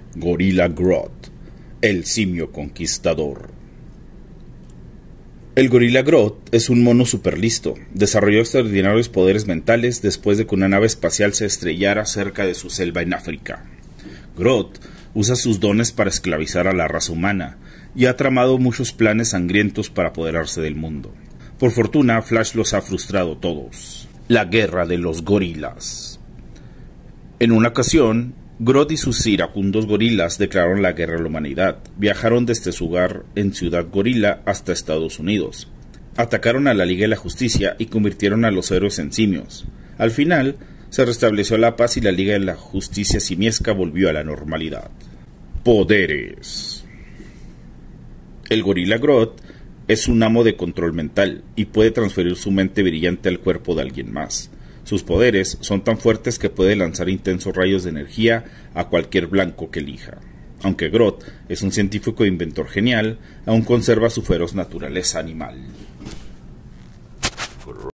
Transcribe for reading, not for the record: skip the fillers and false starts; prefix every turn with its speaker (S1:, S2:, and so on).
S1: Gorilla Grodd, el simio conquistador. El Gorilla Grodd es un mono superlisto. Desarrolló extraordinarios poderes mentales después de que una nave espacial se estrellara cerca de su selva en África. Grodd usa sus dones para esclavizar a la raza humana y ha tramado muchos planes sangrientos para apoderarse del mundo. Por fortuna, Flash los ha frustrado todos. La guerra de los gorilas. En una ocasión, Grodd y sus iracundos gorilas declararon la guerra a la humanidad. Viajaron desde su hogar en Ciudad Gorila hasta Estados Unidos. Atacaron a la Liga de la Justicia y convirtieron a los héroes en simios. Al final, se restableció la paz y la Liga de la Justicia simiesca volvió a la normalidad. Poderes. El Gorilla Grodd es un amo de control mental y puede transferir su mente brillante al cuerpo de alguien más. Sus poderes son tan fuertes que puede lanzar intensos rayos de energía a cualquier blanco que elija. Aunque Grodd es un científico e inventor genial, aún conserva su feroz naturaleza animal.